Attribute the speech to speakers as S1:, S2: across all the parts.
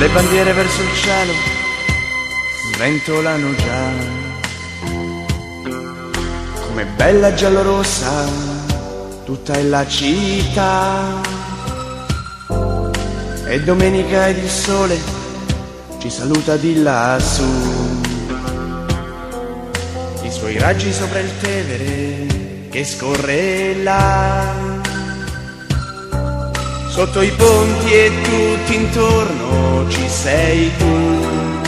S1: le bandiere verso il cielo sventolano già, come bella giallorossa tutta è la città. E domenica ed il sole ci saluta di lassù, i suoi raggi sopra il Tevere che scorre là. Sotto i ponti e tutti intorno ci sei tu,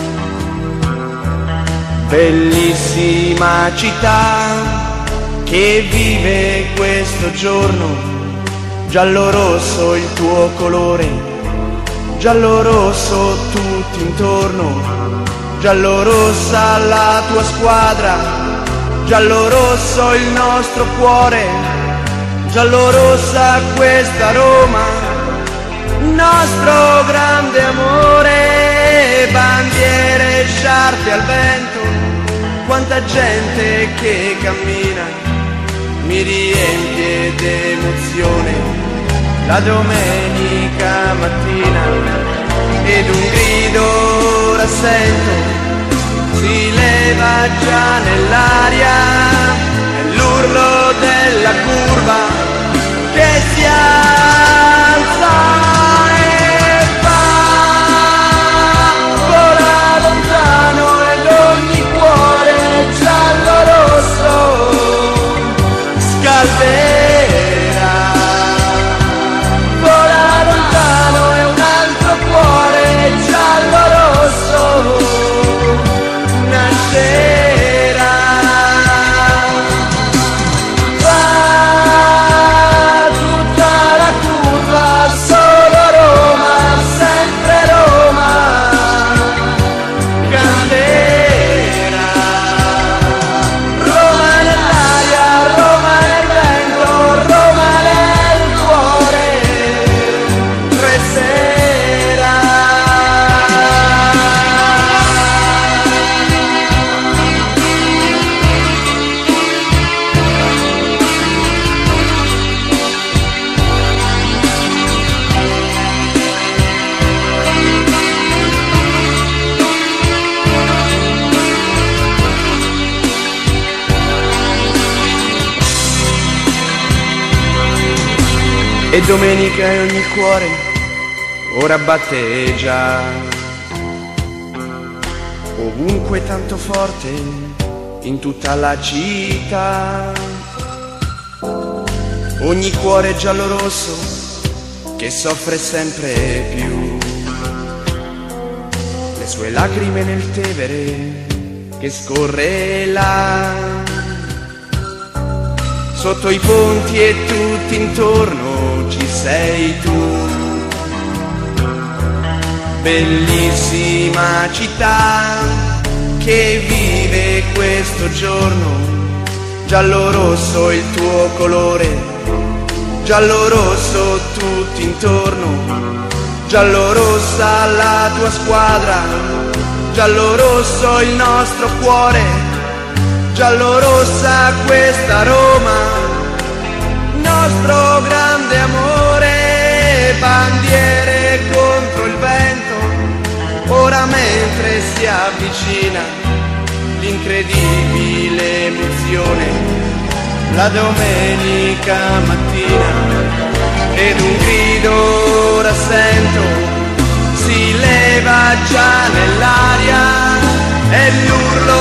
S1: bellissima città che vive questo giorno, giallo-rosso il tuo colore, giallo-rosso tutti intorno, giallo-rossa la tua squadra, giallo-rosso il nostro cuore, giallo-rossa questa Roma, nostro grande amore. Bandiere, sciarpe al vento, quanta gente che cammina, mi riempie d'emozione la domenica mattina. Ed un grido ora sento, si leva già nell'aria, è l'urlo della curva che si alza e va, vola lontano ed ogni cuore giallo-rosso scalderà. Vola lontano e un altro cuore giallo-rosso nascerà. Va tutta la curva, solo Roma, sempre Roma canterà. Roma nell'aria, Roma nel vento, Roma nel cuore resterà. E domenica e ogni cuore ora batte già, ovunque tanto forte in tutta la città. Ogni cuore giallo-rosso che soffre sempre più, le sue lacrime nel Tevere che scorre là. Sotto i ponti e tutti intorno ci sei tu, bellissima città che vive questo giorno, giallo-rosso il tuo colore, giallo-rosso tutti intorno, giallo-rossa la tua squadra, giallo-rosso il nostro cuore, giallo-rossa questa Roma, nostro grande amore. Bandiere contro il vento, ora mentre si avvicina l'incredibile emozione, la domenica mattina. Ed un grido ora sento, si leva già nell'aria, è l'urlo